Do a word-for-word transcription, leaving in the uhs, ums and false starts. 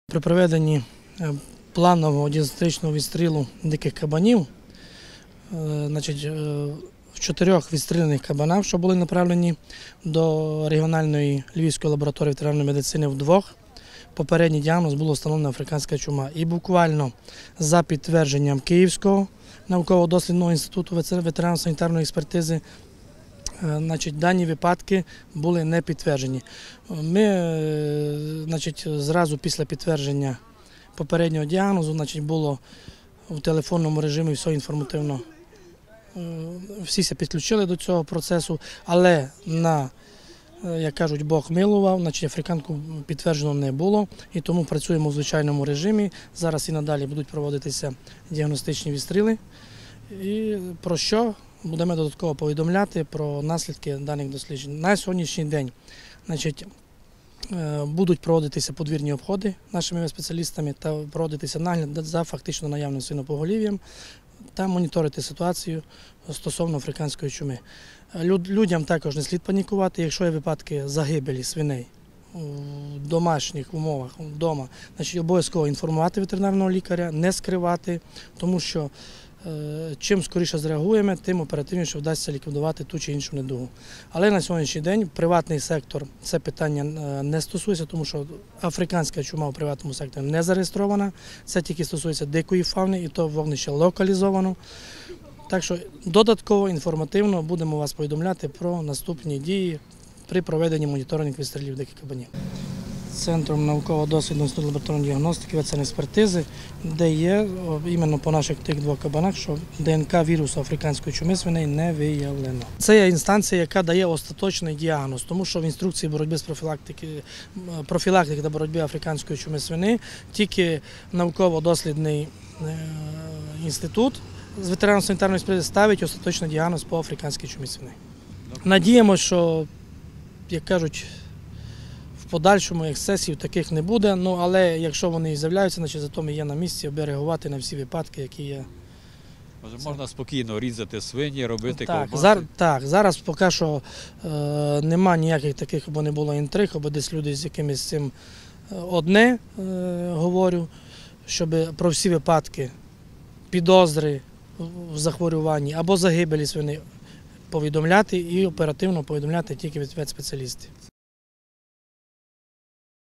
При проведенні планового діагностичного відстрілу диких кабанів, значить, в чотирьох відстріляних кабанах, що були направлені до регіональної Львівської лабораторії ветеринарної медицини, в двох попередній діагноз було встановлено африканська чума. І буквально за підтвердженням Київського науково-дослідного інституту ветеринарно-санітарної експертизи, значить, дані випадки були не підтверджені. Ми, значить, зразу після підтвердження попереднього діагнозу, значить, було в телефонному режимі все інформативно. Всі підключили до цього процесу, але на, як кажуть, Бог милував, значить, африканку підтверджено не було, і тому працюємо в звичайному режимі. Зараз і надалі будуть проводитися діагностичні відстріли. І про що будемо додатково повідомляти про наслідки даних досліджень. На сьогоднішній день, значить, будуть проводитися подвірні обходи нашими спеціалістами та проводитися нагляд за фактично наявним свинопоголів'ям та моніторити ситуацію стосовно африканської чуми. Людям також не слід панікувати, якщо є випадки загибелі свиней в домашніх умовах, вдома, значить, обов'язково інформувати ветеринарного лікаря, не скривати, тому що чим скоріше зреагуємо, тим оперативніше вдасться ліквідувати ту чи іншу недугу. Але на сьогоднішній день приватний сектор це питання не стосується, тому що африканська чума в приватному секторі не зареєстрована. Це тільки стосується дикої фауни, і то вогнище локалізовано. Так що додатково інформативно будемо вас повідомляти про наступні дії при проведенні моніторингу відстрілів диких кабанів. Центром науково-дослідної інституту лабораторної діагностики ветеринарної експертизи, де є іменно по наших тих двох кабанах, що ДНК вірусу африканської чуми свиней не виявлено. Це є інстанція, яка дає остаточний діагноз, тому що в інструкції боротьби з профілактики, профілактики та боротьби африканської чуми свиней тільки науково-дослідний інститут з ветеринарно-санітарної експертизи ставить остаточний діагноз по африканській чумі свиней. Надіємося, що, як кажуть, в подальшому ексцесів таких не буде, ну, але якщо вони і з'являються, значить зато ми є на місці, аби реагувати на всі випадки, які є. Може, можна спокійно різати свині, робити так, ковбаси? Зар, так, зараз поки що е, нема ніяких таких, або не було інтриг, або десь люди з якимось цим одне е, говорю, щоб про всі випадки підозри в захворюванні або загибелі свиней повідомляти і оперативно повідомляти тільки від спеціалістів.